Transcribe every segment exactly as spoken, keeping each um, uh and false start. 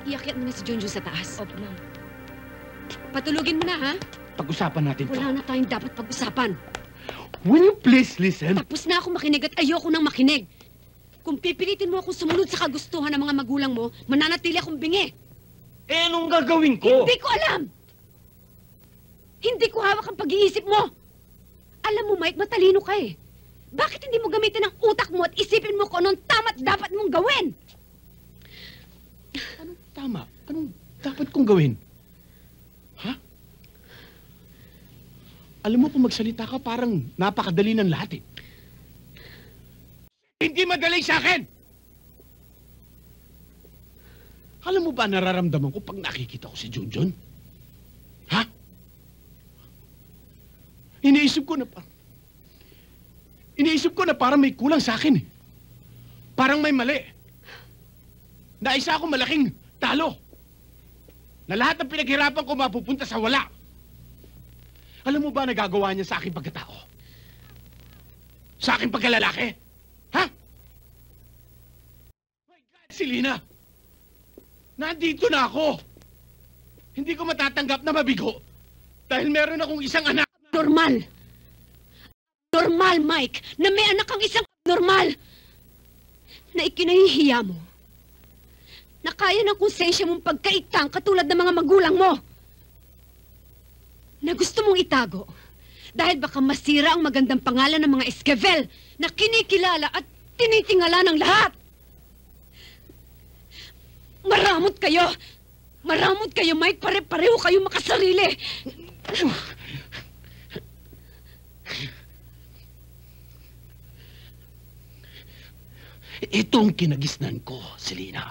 Iakyat mo na si Junjun sa taas. Opo, ma'am. Patulugin mo na, ha? Pag-usapan natin to. Wala na tayong dapat pag-usapan. Will you please listen? Tapos na ako makinig at ayoko nang makinig. Kung pipilitin mo akong sumunod sa kagustuhan ng mga magulang mo, mananatili akong bingi. Eh, anong gagawin ko? Hindi ko alam! Hindi ko hawak ang pag-iisip mo! Alam mo, Mike, matalino ka eh. Bakit hindi mo gamitin ang utak mo at isipin mo kung anong tama't dapat mong gawin? Anong tama? Anong dapat kong gawin? Ha? Alam mo, kung magsalita ka, parang napakadali ng lahat eh. Hindi madali sa akin! Alam mo ba nararamdaman ko pag nakikita ko si Junjun? Ha? Iniisip ko na pa... Iniisip ko na parang may kulang sa akin eh. Parang may mali. Na isa ako malaking talo. Na lahat ng pinaghirapan ko mapupunta sa wala. Alam mo ba nagagawa niya sa aking pagkatao? Sa aking pagkalalaki? Ha? My God, Selena! Nandito na ako! Hindi ko matatanggap na mabigo dahil meron akong isang anak. Normal! Normal, Mike, na may anak kang isang normal na ikinahihiya mo. Na kaya ng konsensya mong pagkaitang katulad ng mga magulang mo. Na gusto mong itago dahil baka masira ang magandang pangalan ng mga Esquivel na kinikilala at tinitingala ng lahat. Maramot kayo! Maramot kayo, Mike! Pare-pareho kayo makasarili! Ito ang kinagisnan ko, Selena.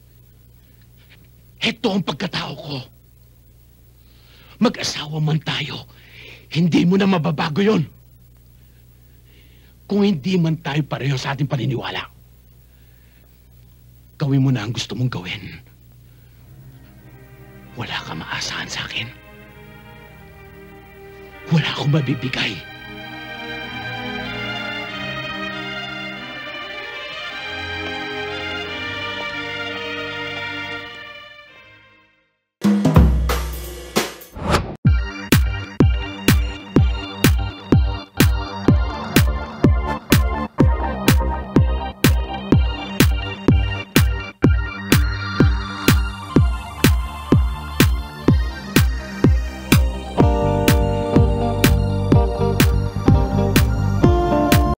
Ito ang pagkatao ko. Mag-asawa man tayo, hindi mo na mababago yon. Kung hindi man tayo pareho sa ating paniniwala, gawin mo na ang gusto mong gawin. Wala ka maasahan sa akin. Wala akong mabibigay.